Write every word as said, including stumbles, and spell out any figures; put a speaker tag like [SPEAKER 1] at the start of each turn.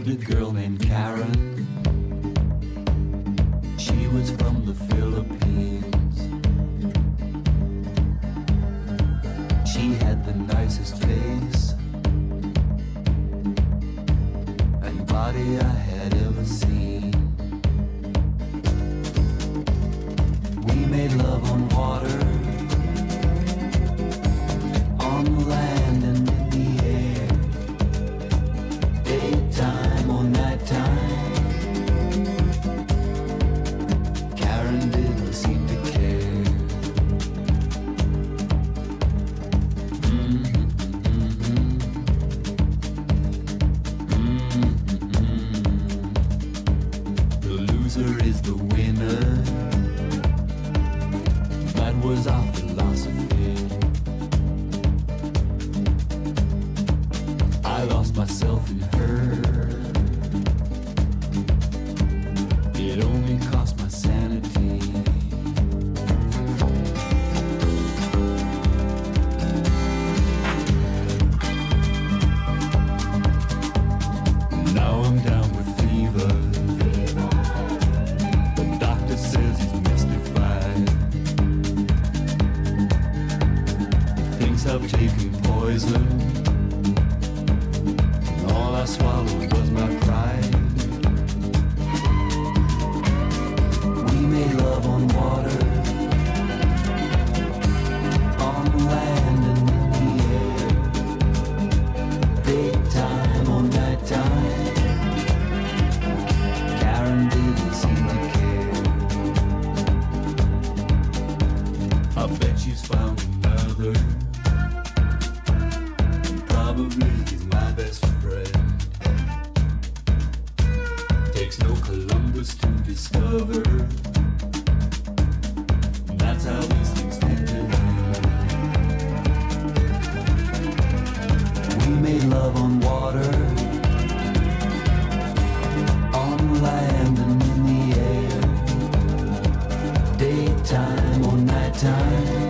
[SPEAKER 1] a girl named Karen. She was from the Philippines. She had the nicest face and body I had ever seen. We made love on water, on the land and in the air, daytime or nighttime. Karen didn't seem to care. Mm-hmm, mm-hmm. Mm-hmm. The loser is the winner. That was our philosophy. I lost myself in her. It only cost my sanity. Now I'm down with fever. The doctor says he's mystified. Thinks I've taken poison. All I swallowed was my pride. We made love on water, on the land and in the air, daytime or nighttime. Karen didn't seem to care. I bet she's found another. Probably he's my best friend. Takes no Columbus to discover. That's how these things tend to be. We made love on water, on land and in the air, daytime or nighttime.